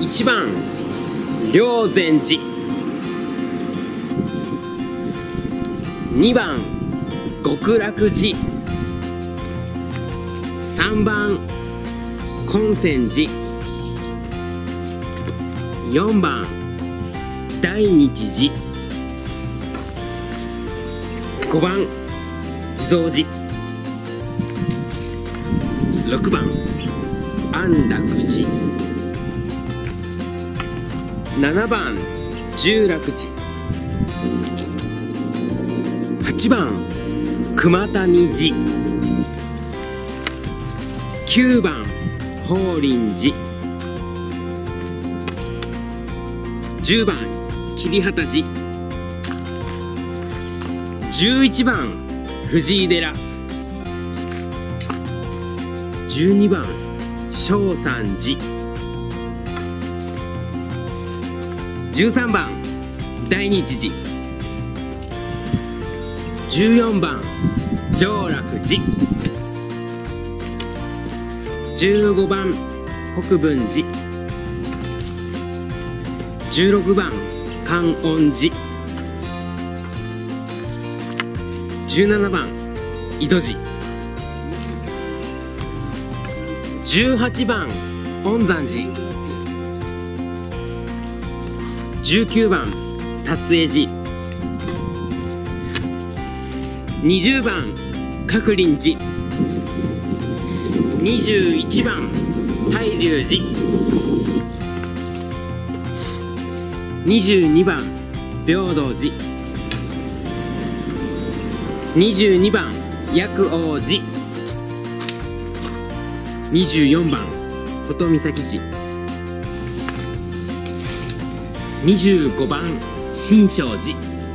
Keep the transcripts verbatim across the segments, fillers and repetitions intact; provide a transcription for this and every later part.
ちばん霊山寺、にばん極楽寺、さんばん金泉寺、よんばん大日寺、ごばん地蔵寺、ろくばん安楽寺、ななばん十楽寺、はちばん熊谷寺、きゅうばん法輪寺、じゅうばん桐畑寺、じゅういちばん藤井寺、じゅうにばん正山寺、じゅうさんばん大日寺、じゅうよんばん上楽寺、じゅうごばん国分寺、じゅうろくばん観音寺、じゅうななばん井戸寺、じゅうはちばん恩山寺、じゅうきゅうばん達栄寺、にじゅうばん鶴林寺、にじゅういちばん大龍寺、にじゅうにばん平等寺、にじゅうにばん薬王寺、にじゅうよんばん琴岬寺、にじゅうごばん新勝寺、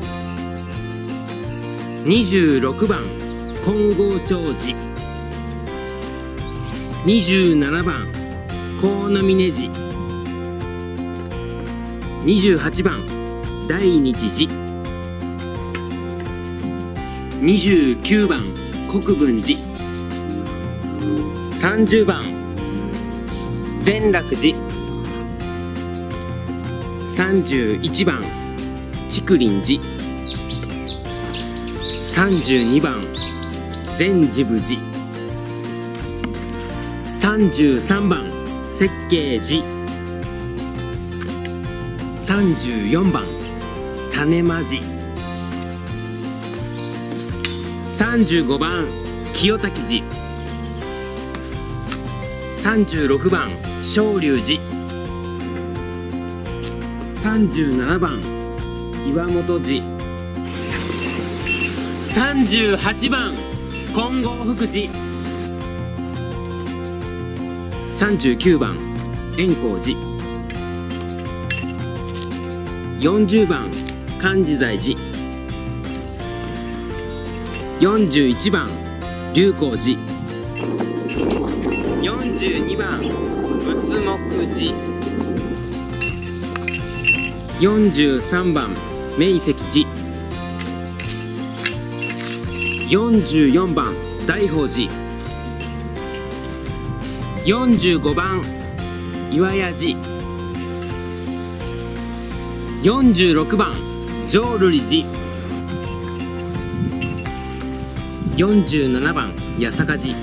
にじゅうろくばん金剛町寺、にじゅうななばん河野峰寺、にじゅうはちばん大日寺、にじゅうきゅうばん国分寺、さんじゅうばん善楽寺、さんじゅういちばん竹林寺、さんじゅうにばん善持部寺、さんじゅうさんばん設計寺、さんじゅうよんばん種馬寺、さんじゅうごばん清滝寺、さんじゅうろくばん昇龍寺、さんじゅうななばん岩本寺、さんじゅうはちばん金剛福寺、さんじゅうきゅうばん円光寺、よんじゅうばん観自在寺、よんじゅういちばん龍光寺、よんじゅうにばん仏木寺、よんじゅうさんばん明石寺、よんじゅうよんばん大宝寺、よんじゅうごばん岩屋寺、よんじゅうろくばん浄瑠璃寺、よんじゅうななばん八坂寺、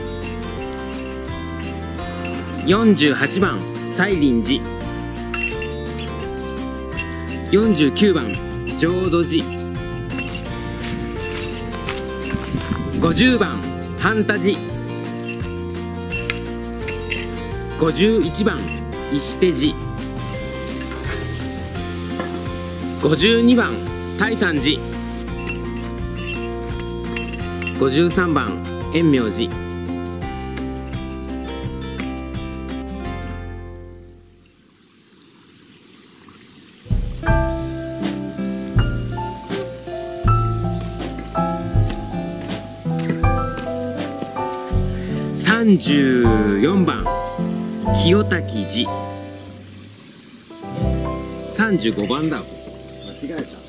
よんじゅうはちばん西林寺、よんじゅうきゅうばん浄土寺、ごじゅうばん半田寺、ごじゅういちばん石手寺、ごじゅうにばん大山寺、ごじゅうさんばん円明寺、さんじゅうよんばん清滝寺、さんじゅうごばんだ。間違えた。